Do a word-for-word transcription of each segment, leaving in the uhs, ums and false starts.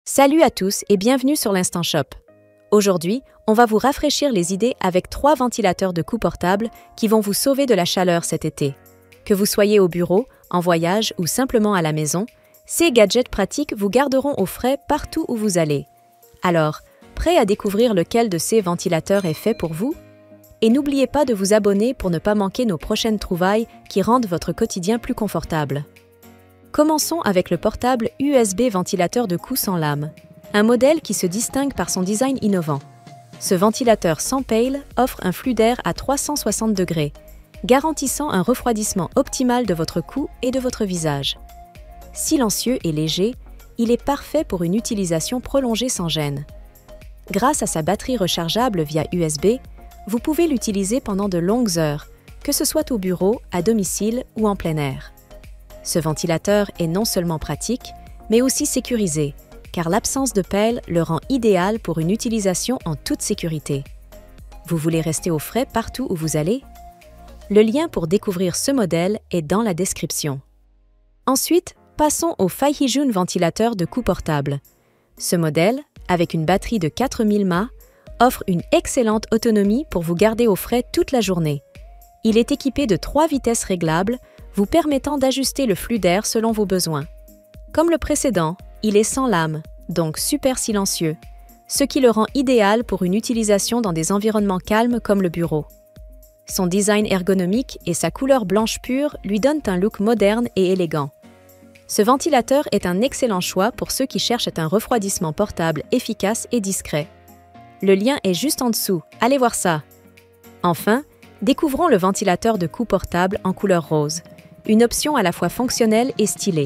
Salut à tous et bienvenue sur l'Instant Shop. Aujourd'hui, on va vous rafraîchir les idées avec trois ventilateurs de cou portables qui vont vous sauver de la chaleur cet été. Que vous soyez au bureau, en voyage ou simplement à la maison, ces gadgets pratiques vous garderont au frais partout où vous allez. Alors, prêt à découvrir lequel de ces ventilateurs est fait pour vous? Et n'oubliez pas de vous abonner pour ne pas manquer nos prochaines trouvailles qui rendent votre quotidien plus confortable. Commençons avec le portable U S B ventilateur de cou sans lame, un modèle qui se distingue par son design innovant. Ce ventilateur sans paille offre un flux d'air à trois cent soixante degrés, garantissant un refroidissement optimal de votre cou et de votre visage. Silencieux et léger, il est parfait pour une utilisation prolongée sans gêne. Grâce à sa batterie rechargeable via U S B, vous pouvez l'utiliser pendant de longues heures, que ce soit au bureau, à domicile ou en plein air. Ce ventilateur est non seulement pratique, mais aussi sécurisé, car l'absence de pelle le rend idéal pour une utilisation en toute sécurité. Vous voulez rester au frais partout où vous allez? Le lien pour découvrir ce modèle est dans la description. Ensuite, passons au Faihijun ventilateur de cou portable. Ce modèle, avec une batterie de quatre mille milliampères heure, offre une excellente autonomie pour vous garder au frais toute la journée. Il est équipé de trois vitesses réglables, vous permettant d'ajuster le flux d'air selon vos besoins. Comme le précédent, il est sans lame, donc super silencieux, ce qui le rend idéal pour une utilisation dans des environnements calmes comme le bureau. Son design ergonomique et sa couleur blanche pure lui donnent un look moderne et élégant. Ce ventilateur est un excellent choix pour ceux qui cherchent un refroidissement portable efficace et discret. Le lien est juste en dessous, allez voir ça. Enfin, découvrons le ventilateur de cou portable en couleur rose, une option à la fois fonctionnelle et stylée.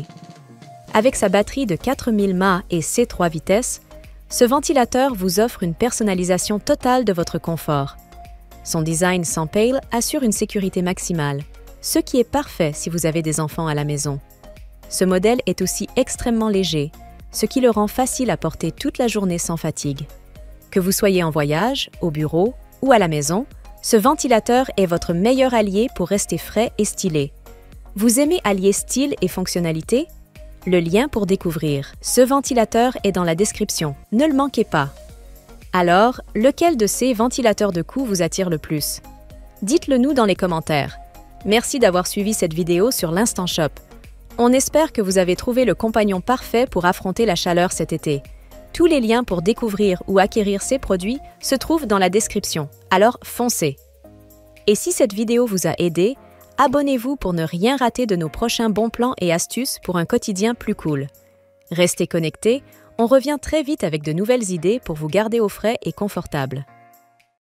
Avec sa batterie de quatre mille milliampères heure et ses trois vitesses, ce ventilateur vous offre une personnalisation totale de votre confort. Son design sans paille assure une sécurité maximale, ce qui est parfait si vous avez des enfants à la maison. Ce modèle est aussi extrêmement léger, ce qui le rend facile à porter toute la journée sans fatigue. Que vous soyez en voyage, au bureau ou à la maison, ce ventilateur est votre meilleur allié pour rester frais et stylé. Vous aimez allier style et fonctionnalité? Le lien pour découvrir ce ventilateur est dans la description, ne le manquez pas. Alors, lequel de ces ventilateurs de cou vous attire le plus? Dites-le nous dans les commentaires. Merci d'avoir suivi cette vidéo sur l'Instant Shop. On espère que vous avez trouvé le compagnon parfait pour affronter la chaleur cet été. Tous les liens pour découvrir ou acquérir ces produits se trouvent dans la description, alors foncez! Et si cette vidéo vous a aidé, abonnez-vous pour ne rien rater de nos prochains bons plans et astuces pour un quotidien plus cool. Restez connectés, on revient très vite avec de nouvelles idées pour vous garder au frais et confortable.